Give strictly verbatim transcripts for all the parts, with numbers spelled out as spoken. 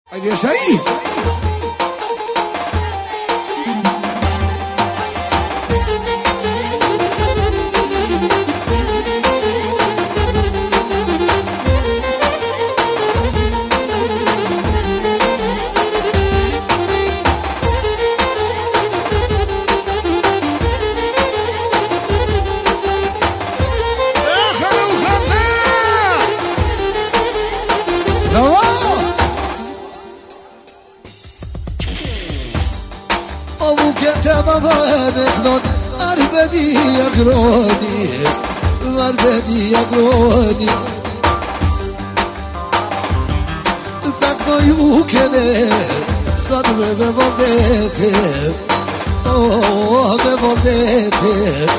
Aí deixa aí. Arbedi agroni, arbedi agroni. Bekno yukene, sad me me vondete, oh me vondete.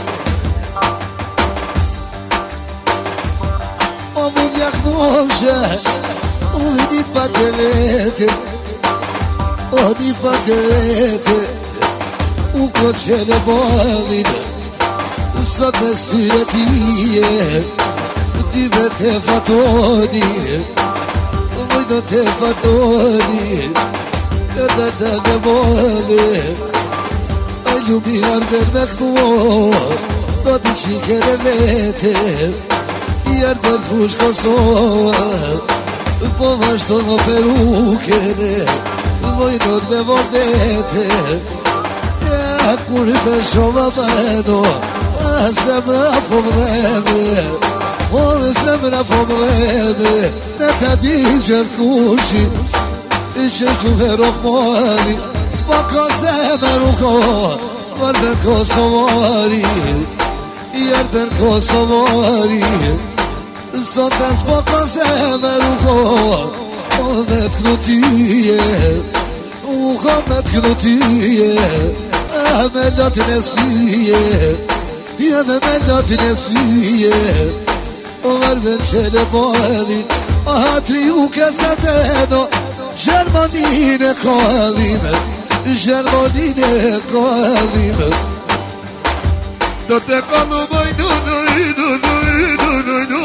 O budjak nože, uvidi patelete, oni patelete. U kočene boline, sad me svijetije, ti me te fatoni, vojno te fatoni, kada da me vole, a ljubi arber mehnuo, to ti čikere vete, i arber fuško sova, pova što mo perukene, vojno me vodete. Kur me shova meno, a zemra po mreme, o zemra po mreme, ne ta diđer kuši, i će tu verokmoni, spoko zemeru ko, varber Kosovori, jerber Kosovori, sonda spoko zemeru ko, o metknutije, uho metknutije. Melot nesiye, yana melot nesiye. Var ben çele boğalin, hatri u kesabeno. Germanine kalime, Germanine kalime. Da te kalu boy no no no no no no.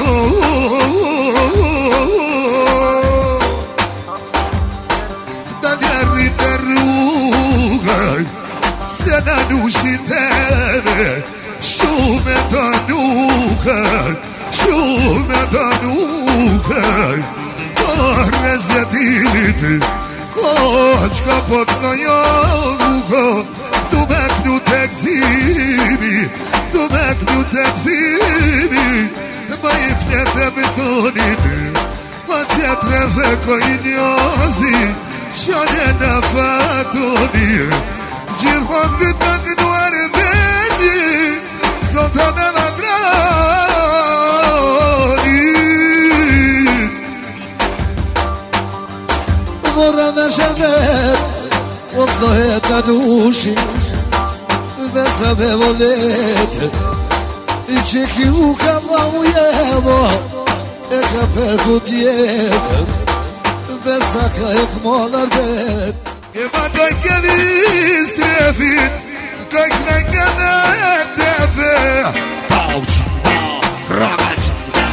Da derri derrugay. Sena nushitene, shume danukay, shume danukay. Korrezediliti, koç kapatma yavuko, dumeknu tekzimi, dumeknu tekzimi. Ma ifnete betoniti, ma cetreve koinyozi, shone nafatoni. Girhon de tagnoar beni, soltana la grani. Vorra me shemet, ofno eta nushi, besa me volete. Ichi ki u kama ujemo, eka perkutjeme, besa ka ekmolar bet. Ema doj kevi strefit, koj knengene tefe. Pauci, kravaci.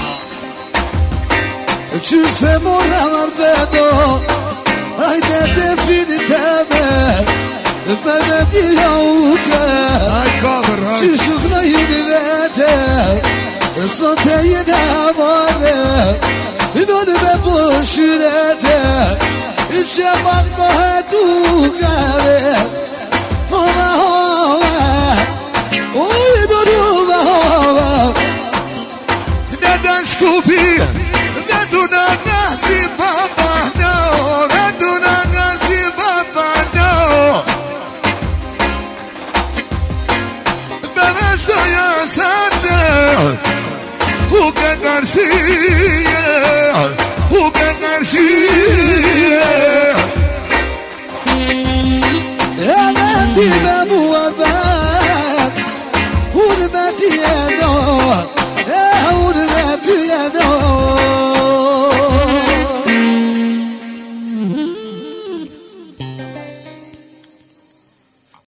Që se mora marbeno, ajde definiteme, me me mija uke. Që shukna juni vete, sote jene amore, non me pushirete. Që mandohe dukave, hova hova, uj do duve hova. Ne dan shkupi, ne du na gazi baba no, ne du na gazi baba no. Bebe shto jasande, u ke karshi